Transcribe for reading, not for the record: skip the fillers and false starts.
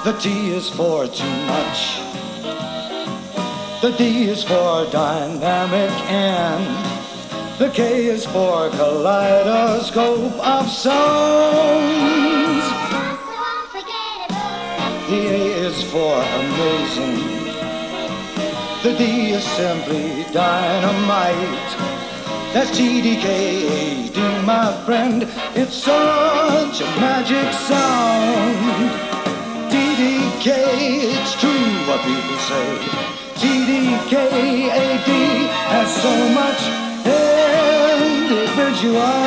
The T is for too much. The D is for dynamic, and the K is for kaleidoscope of sounds. The A is for amazing. The D is simply dynamite. That's TDK AD, my friend. It's such a magic sound. TDK, it's true what people say. TDK AD has so much individuality.